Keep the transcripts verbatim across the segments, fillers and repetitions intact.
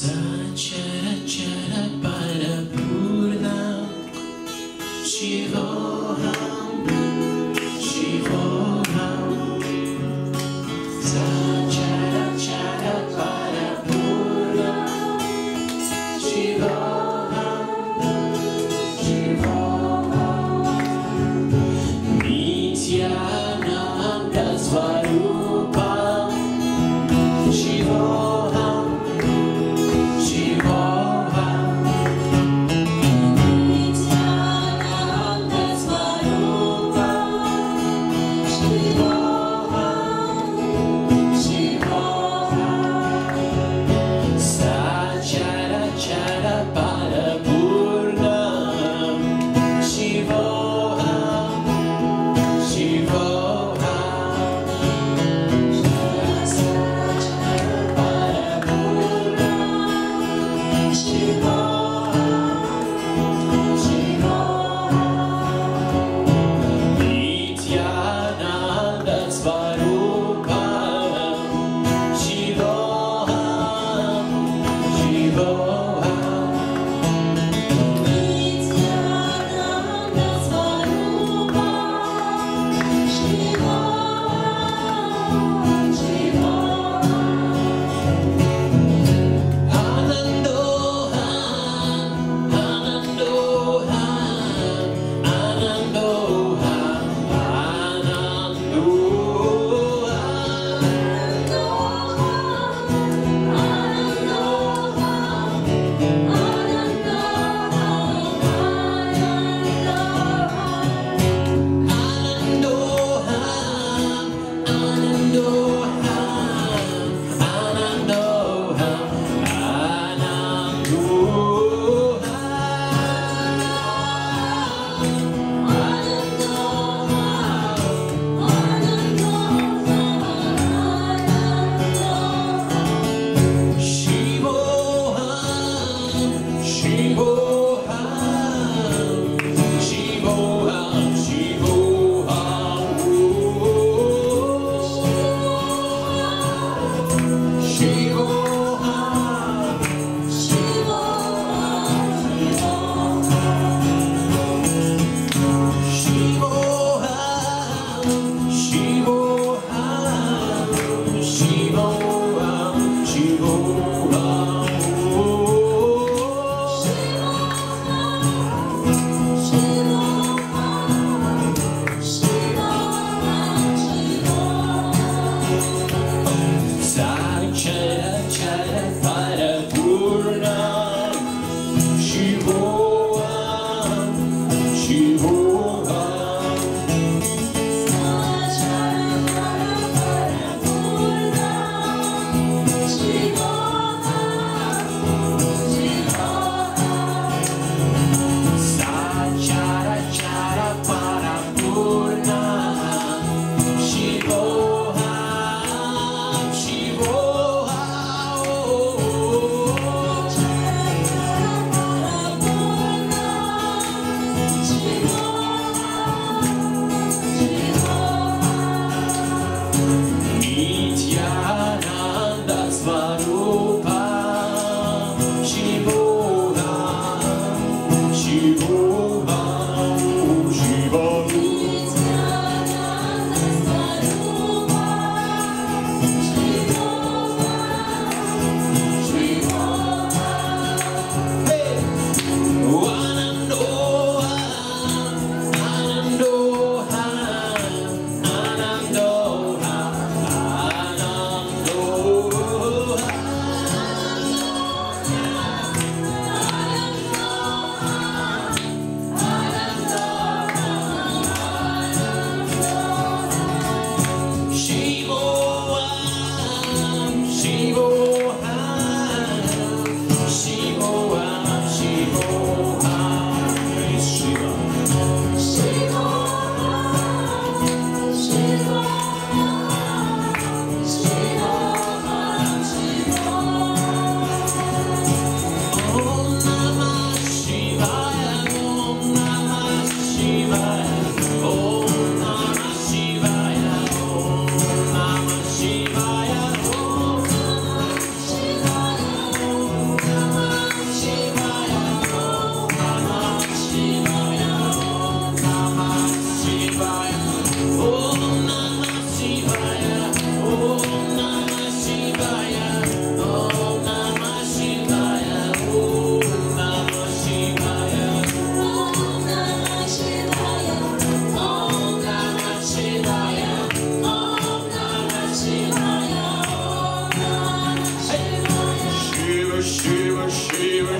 Sachara Parapurna Shivoham Shivoham Sachara Chara Parapurna Shivoham Shivoham Nityananda Svarupam Shivoham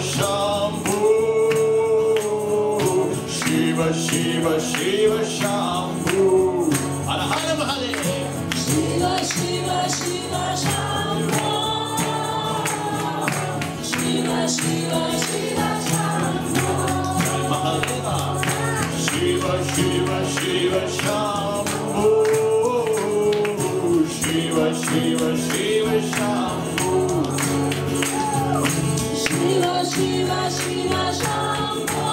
Shambhu. Shiva, Shiva, Shiva, Shambhu. Hara Hara Mahadev. Shiva, Shiva, Shiva, Shambhu. Shiva, Shiva, Shiva, Shambhu. Jai Mahadeva. Shiva, Shiva, Shiva, Shambhu. Shiva, Shiva, Shiva, Shambhu. Shiva, Shiva, Shiva, Shambhu.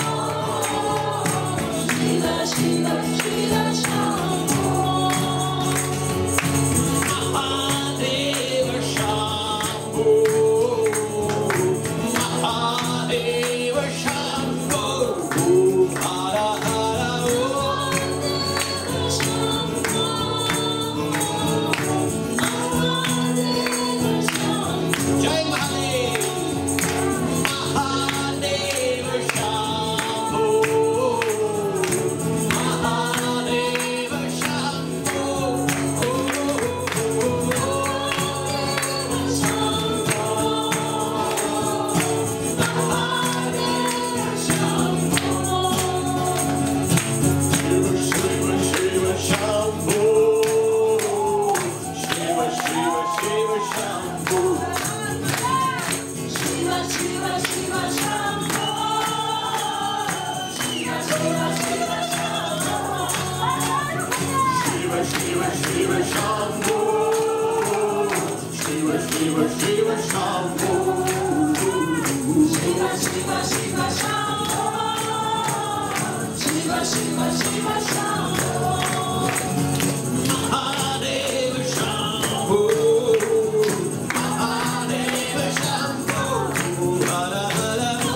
Shiva, Shiva, Shiva, Shambhu. Mahadeva Shambhu. Mahadeva Shambhu. Hara Hara Om. Jai Mahadev. Mahadeva Shambhu. Mahadeva Shambhu. Shiva, Shiva, Shiva, Shambhu. Shiva, Shiva, Shiva, Shambhu. Shiva, Shiva, Shiva, Shambhu. Shiva, Shiva, Shiva, Shambhu. Shiva, Shiva, Shiva, Shambhu. Shiva, Shiva, Shiva, Shambhu. Shiva, Shiva, Shiva, Shambhu. Shiva, Shiva, Shiva, Shambhu. Mahadeva Shambhu. Mahadeva Shambhu. Hara Hara Om.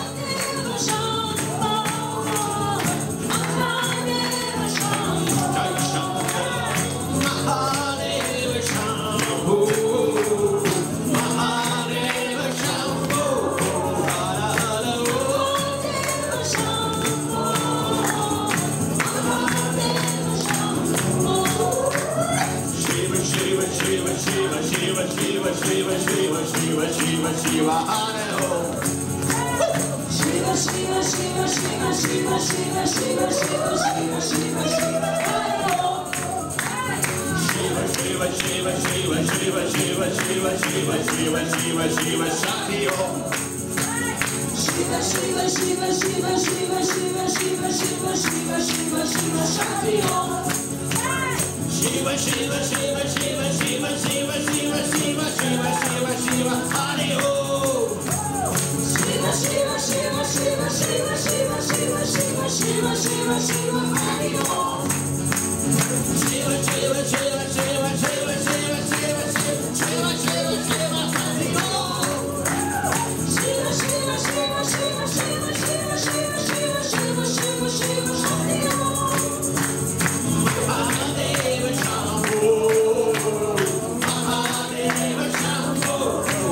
Jai Shankar. Mahadeva Shambhu. Mahadeva Shambhu. Hara Hara Om. Shiva, Shiva, Shiva, Shiva, Shiva, Shiva, Shiva, Shiva, Shiva, Shiva, Shiva, Hare Om. Shiva, Shiva, Shiva, Shiva, Shiva, Shiva, Shiva, Shiva, Shiva, Shiva, Shiva, Hare Om. Shiva, Shiva, Shiva, Shiva, Shiva, Shiva, Shiva, Shiva, Shiva, Shiva, Shiva, Shakti Om. Shiva, Shiva, Shiva, Shiva, Shiva, Shiva, Shiva, Shiva, Shiva, Shiva, Shiva, Shakti Om. Shiva, Shiva, Shiva, Shiva, Shiva, Shiva, Shiva, Shiva, Shiva, Shiva, Shiva, Hare Om. Shiva, Shiva, Shiva, Shiva, Shiva, Shiva, Shiva, Shiva, Shiva, Shiva, Shiva, Hare Om. Shiva, Shiva, Shiva, Shiva, Shiva, Shiva, Shiva, Shiva, Shiva, Shiva, Hare Om. Shiva, Shiva, Shiva, Shiva, Shiva, Shiva, Shiva, Shiva, Shiva, Shiva, Shiva, Hare Om. Mahadeva Shambhu. Mahadeva Shambhu.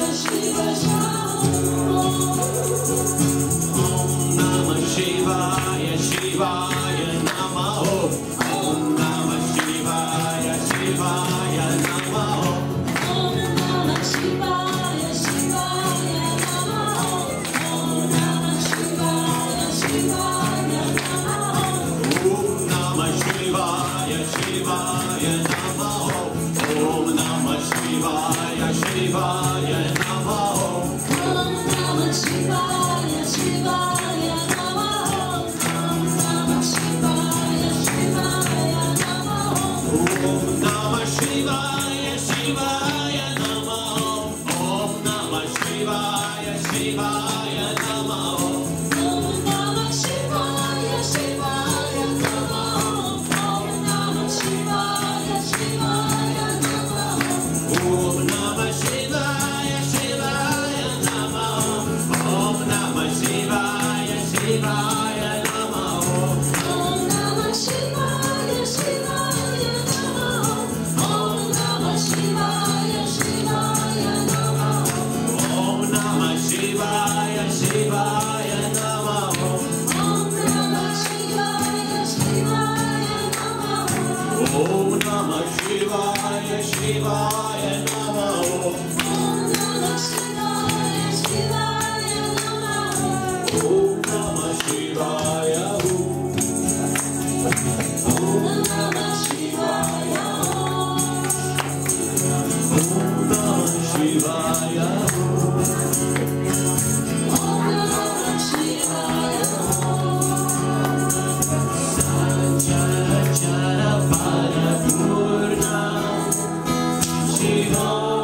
Shiva